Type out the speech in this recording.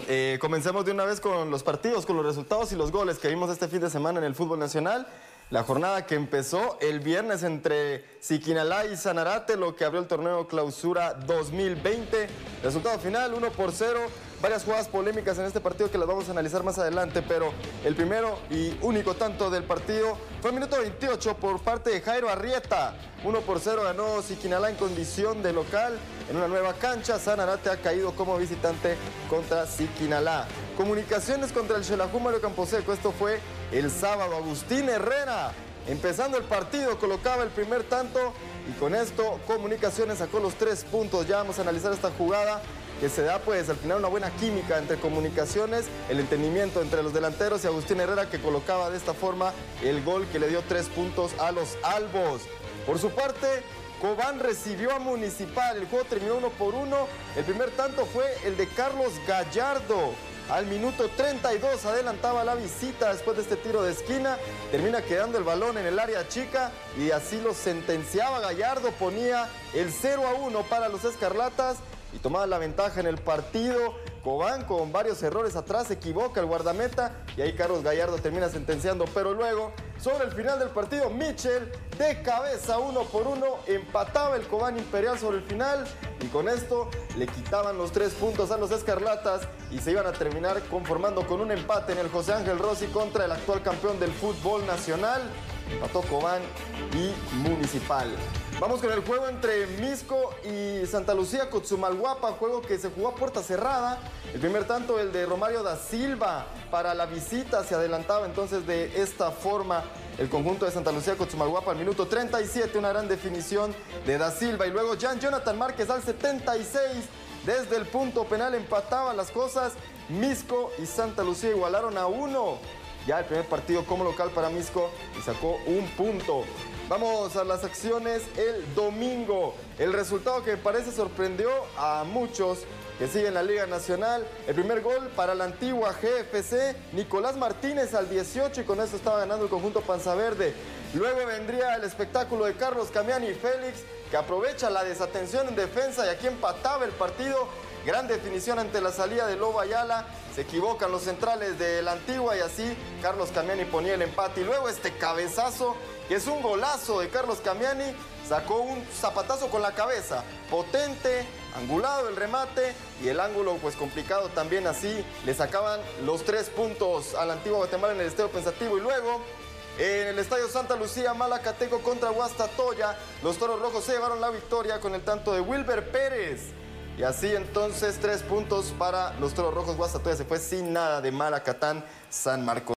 Comencemos de una vez con los partidos, con los resultados y los goles que vimos este fin de semana en el fútbol nacional. La jornada que empezó el viernes entre Siquinalá y Sanarate, lo que abrió el torneo Clausura 2020. Resultado final, 1-0. Varias jugadas polémicas en este partido que las vamos a analizar más adelante, pero el primero y único tanto del partido fue el minuto 28 por parte de Jairo Arrieta. 1-0 ganó Siquinalá en condición de local en una nueva cancha. Sanarate ha caído como visitante contra Siquinalá. Comunicaciones contra el Xelajú Mario Camposeco. Esto fue el sábado. Agustín Herrera, empezando el partido, colocaba el primer tanto y con esto Comunicaciones sacó los 3 puntos. Ya vamos a analizar esta jugada que se da pues al final una buena química entre Comunicaciones, el entendimiento entre los delanteros y Agustín Herrera, que colocaba de esta forma el gol que le dio 3 puntos a los albos. Por su parte, Cobán recibió a Municipal. El juego terminó 1-1. El primer tanto fue el de Carlos Gallardo. Al minuto 32 adelantaba la visita después de este tiro de esquina. Termina quedando el balón en el área chica y así lo sentenciaba Gallardo. Ponía el 0-1 para los Escarlatas y tomaba la ventaja en el partido. Cobán con varios errores atrás, se equivoca el guardameta y ahí Carlos Gallardo termina sentenciando. Pero luego, sobre el final del partido, Michel de cabeza 1-1, empataba el Cobán Imperial sobre el final y con esto le quitaban los 3 puntos a los Escarlatas y se iban a terminar conformando con un empate en el José Ángel Rossi contra el actual campeón del fútbol nacional. Empató Cobán y Municipal. Vamos con el juego entre Misco y Santa Lucía Cotzumalguapa, juego que se jugó a puerta cerrada. El primer tanto, el de Romario da Silva, para la visita se adelantaba entonces de esta forma el conjunto de Santa Lucía Cotzumalguapa al minuto 37, una gran definición de da Silva. Y luego Jonathan Márquez al 76, desde el punto penal empataban las cosas. Misco y Santa Lucía igualaron a 1. Ya el primer partido como local para Misco y sacó un punto. Vamos a las acciones el domingo. El resultado que me parece sorprendió a muchos que siguen la Liga Nacional. El primer gol para la antigua GFC, Nicolás Martínez al 18 y con eso estaba ganando el conjunto Panza Verde. Luego vendría el espectáculo de Carlos Camiani y Félix, que aprovecha la desatención en defensa y aquí empataba el partido. Gran definición ante la salida de Lobo Ayala. Se equivocan los centrales de la antigua y así Carlos Camiani ponía el empate. Y luego este cabezazo, que es un golazo de Carlos Camiani, sacó un zapatazo con la cabeza, potente, angulado el remate y el ángulo pues complicado también, así le sacaban los 3 puntos a la antigua Guatemala en el Estadio Pensativo. Y luego en el Estadio Santa Lucía, Malacateco contra Guastatoya, los Toros Rojos se llevaron la victoria con el tanto de Wilber Pérez. Y así entonces 3 puntos para los Toros Rojos. Guastatoya se fue sin nada de Malacatán San Marcos.